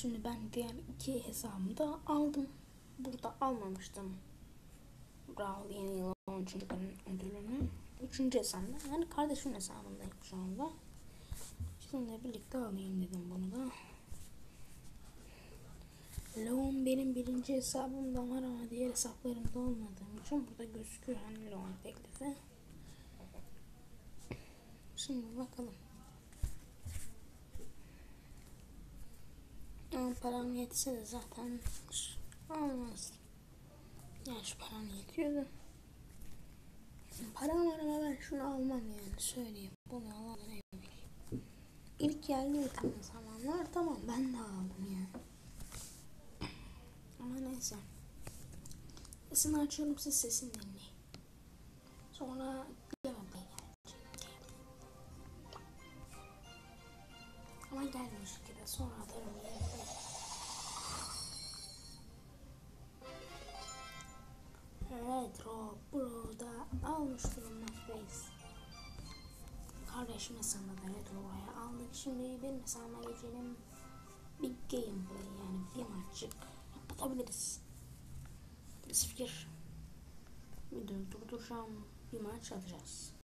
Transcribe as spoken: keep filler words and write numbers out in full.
Şimdi ben diğer iki hesabımı da aldım. Burada almamıştım. Brawl yeni yıl on üçüncü günün ödülünü. Üçüncü hesabımda, yani kardeşimin hesabındayım şu anda. Sizinle birlikte alayım dedim bunu da. Leon benim birinci hesabımda var ama diğer hesaplarımda olmadığım için burada gözüküyor hani Leon teklifi. Şimdi bakalım. Ama param yetse de zaten almaz. Yani şu param yetiyordu. Param var ama ben şunu almam yani, söyleyeyim. Bunu alalım eminim. İlk geldiği zamanlar tamam, ben de aldım yani. Ama neyse. Sesini açıyorum, siz sesini dinleyin. Sonra gameplay gelecek. Ama gelmiş ki de sonra atarım gameplay. Retro Pro'da almış durumdayız. Kardeşim hesabında da Retro'ya aldık. Şimdi benim hesabıma geçelim. Bir gameplay, yani bir maçık atabiliriz. Bir fikir. Videoyu durduracağım. Bir maç atacağız.